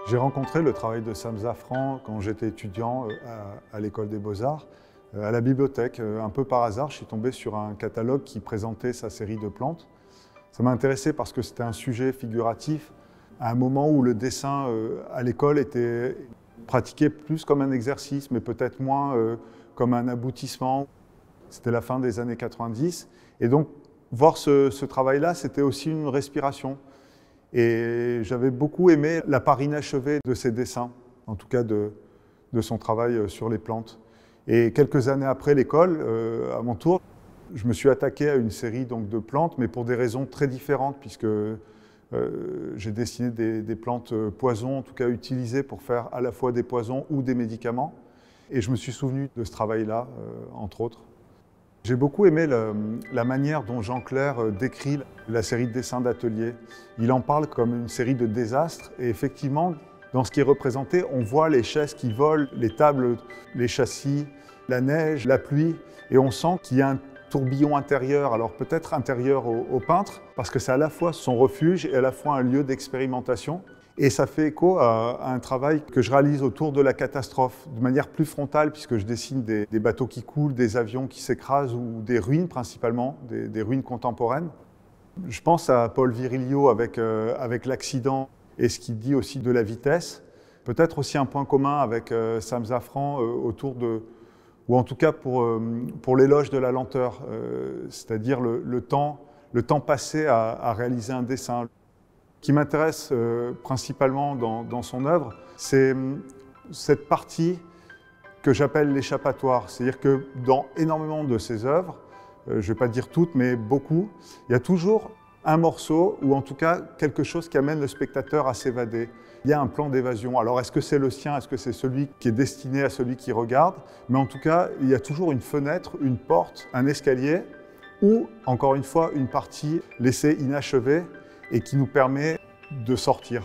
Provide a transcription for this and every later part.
J'ai rencontré le travail de Sam Zafran quand j'étais étudiant à l'École des Beaux-Arts, à la bibliothèque. Un peu par hasard, je suis tombé sur un catalogue qui présentait sa série de plantes. Ça m'a intéressé parce que c'était un sujet figuratif, à un moment où le dessin à l'école était pratiqué plus comme un exercice, mais peut-être moins comme un aboutissement. C'était la fin des années 90. Et donc, voir ce travail-là, c'était aussi une respiration. Et j'avais beaucoup aimé la part inachevée de ses dessins, en tout cas de son travail sur les plantes. Et quelques années après l'école, à mon tour, je me suis attaqué à une série donc, de plantes, mais pour des raisons très différentes, puisque j'ai dessiné des plantes poisons, en tout cas utilisées pour faire à la fois des poisons ou des médicaments. Et je me suis souvenu de ce travail-là, entre autres. J'ai beaucoup aimé la manière dont Jean Clair décrit la série de dessins d'atelier. Il en parle comme une série de désastres et effectivement, dans ce qui est représenté, on voit les chaises qui volent, les tables, les châssis, la neige, la pluie et on sent qu'il y a un tourbillon intérieur, alors peut-être intérieur au peintre, parce que c'est à la fois son refuge et à la fois un lieu d'expérimentation. Et ça fait écho à un travail que je réalise autour de la catastrophe, de manière plus frontale, puisque je dessine des bateaux qui coulent, des avions qui s'écrasent ou des ruines principalement, des ruines contemporaines. Je pense à Paul Virilio avec l'accident et ce qu'il dit aussi de la vitesse. Peut-être aussi un point commun avec Sam Zafran autour de, ou en tout cas pour l'éloge de la lenteur, c'est-à-dire le temps passé à réaliser un dessin. Ce qui m'intéresse principalement dans son œuvre, c'est cette partie que j'appelle l'échappatoire. C'est-à-dire que dans énormément de ses œuvres, je ne vais pas dire toutes, mais beaucoup, il y a toujours un morceau, ou en tout cas quelque chose qui amène le spectateur à s'évader. Il y a un plan d'évasion. Alors est-ce que c'est le sien, est-ce que c'est celui qui est destiné à celui qui regarde? Mais en tout cas, il y a toujours une fenêtre, une porte, un escalier, ou encore une fois, une partie laissée inachevée, et qui nous permet de sortir.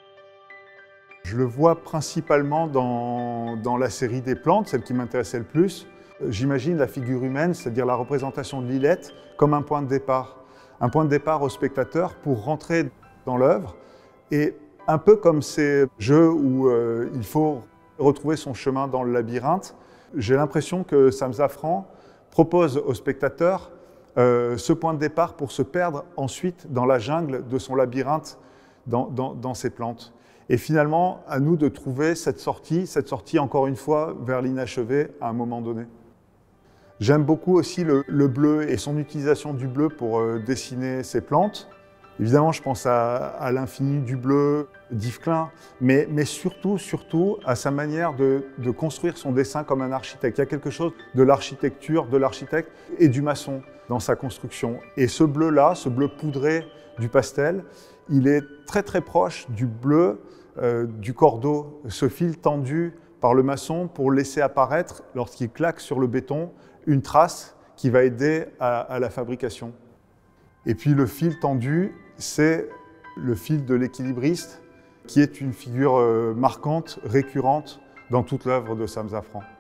Je le vois principalement dans la série des plantes, celle qui m'intéressait le plus. J'imagine la figure humaine, c'est-à-dire la représentation de Lilette, comme un point de départ. Un point de départ au spectateur pour rentrer dans l'œuvre. Et un peu comme ces jeux où il faut retrouver son chemin dans le labyrinthe, j'ai l'impression que Sam Zafran propose au spectateur ce point de départ pour se perdre ensuite dans la jungle de son labyrinthe, dans ses plantes. Et finalement, à nous de trouver cette sortie encore une fois vers l'inachevé à un moment donné. J'aime beaucoup aussi le bleu et son utilisation du bleu pour dessiner ses plantes. Évidemment, je pense à l'infini du bleu d'Yves Klein, mais surtout à sa manière de construire son dessin comme un architecte. Il y a quelque chose de l'architecture, de l'architecte et du maçon dans sa construction. Et ce bleu-là, ce bleu poudré du pastel, il est très proche du bleu du cordeau, ce fil tendu par le maçon pour laisser apparaître, lorsqu'il claque sur le béton, une trace qui va aider à la fabrication. Et puis le fil tendu, c'est le fil de l'équilibriste, qui est une figure marquante, récurrente dans toute l'œuvre de Sam Zafran.